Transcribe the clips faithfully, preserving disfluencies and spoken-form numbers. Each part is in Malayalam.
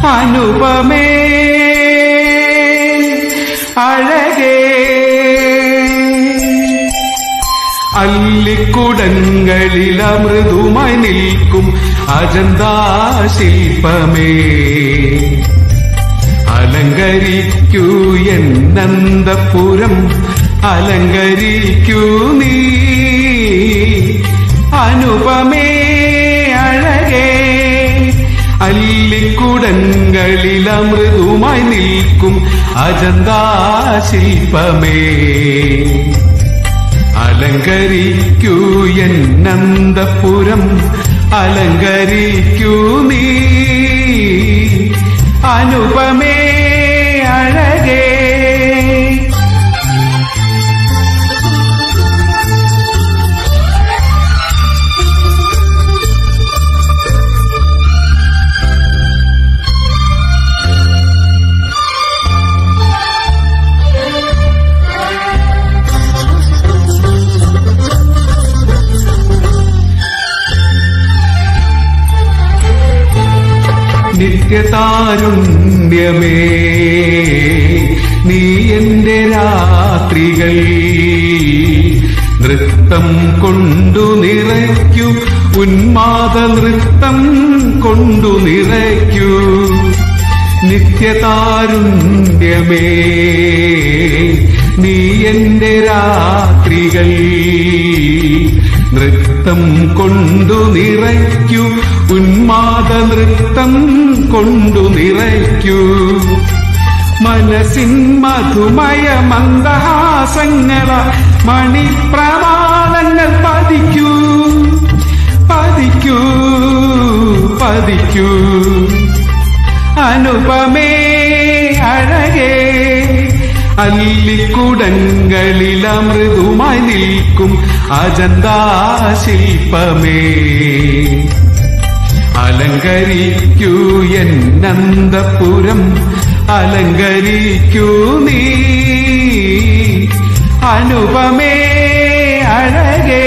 അനുപമേ അഴകേ അല്ലിക്കുടങ്ങളിൽ അമൃതുമായി നിൽക്കും അജന്താ ശില്പമേ അലങ്കരിക്കൂ എന്നന്തപുരം അലങ്കരിക്കൂ നീ അനുപമേ അഴകേ അല്ലിക്കുടങ്ങളിൽ അമൃതുമായി നിൽക്കും അജന്താ ശില്പമേ അലങ്കരിക്കൂ എന്നന്തപുരം അലങ്കരിക്കൂ നീ അനുപമേ അഴകേ നിത്യതാരുണ്യമേ നീ എന്റെ രാത്രികൾ നൃത്തം കൊണ്ടു നിറയ്ക്കൂ ഉന്മാദ നൃത്തം കൊണ്ടു നിറയ്ക്കൂ നിത്യതാരുണ്യമേ നീ എന്റെ രാത്രികൾ നൃത്തം കൊണ്ടു നിറയ്ക്കൂ ഉന്മാദ നൃത്തം കൊണ്ടു നിറയ്ക്കൂ മനസ്സിൻ മധുമയ മന്ദഹാസങ്ങള മണിപ്രവാളങ്ങൾ പതിക്കൂ പതിക്കൂ പതിക്കൂ അനുപമേ അഴകേ അല്ലിക്കുടങ്ങളിൽ അമൃതുമായി നിൽക്കും അജന്താ ശില്പമേ അലങ്കരിക്കൂ എന്നന്തപുരം അലങ്കരിക്കൂ നീ അനുപമേ അഴകേ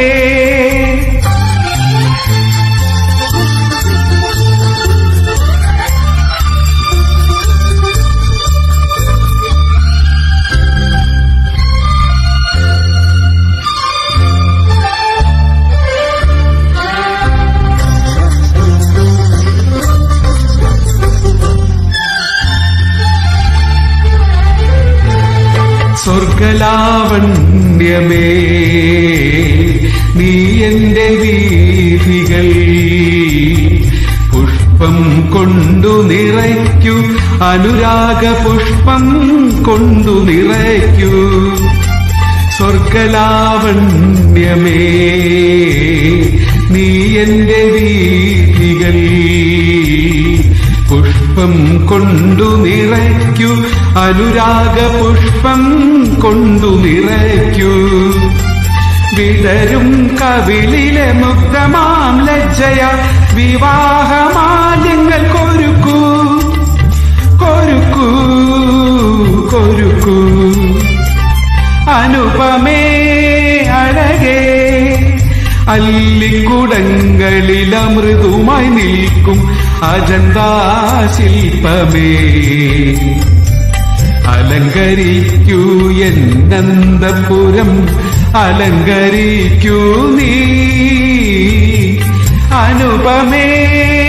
സ്വർഗലാവണ്യമേ നീ എന്റെ വീഥികൾ പുഷ്പം കൊണ്ടു നിറയ്ക്കൂ അനുരാഗ പുഷ്പം കൊണ്ടു നിറയ്ക്കൂ സ്വർഗലാവണ്യമേ നീ എന്റെ വീഥികൾ പുഷ്പം കൊണ്ടു നിറയ്ക്കൂ അനുരാഗ പുഷ്പം കൊണ്ടു നിറയ്ക്കൂ വിടരും കവിളിലെ മുഗ്ധമാം ലജ്ജയ വിവാഹമാല്യങ്ങൾ കൊരുക്കൂ കൊരുക്കൂ കൊരുക്കൂ അനുപമേ അഴകേ അല്ലിക്കുടങ്ങളിൽ അമൃതുമായി നിൽക്കും അജന്താ ശില്പമേ അലങ്കരിക്കൂ എന്നന്തപുരം അലങ്കരിക്കൂ നീ അനുപമേ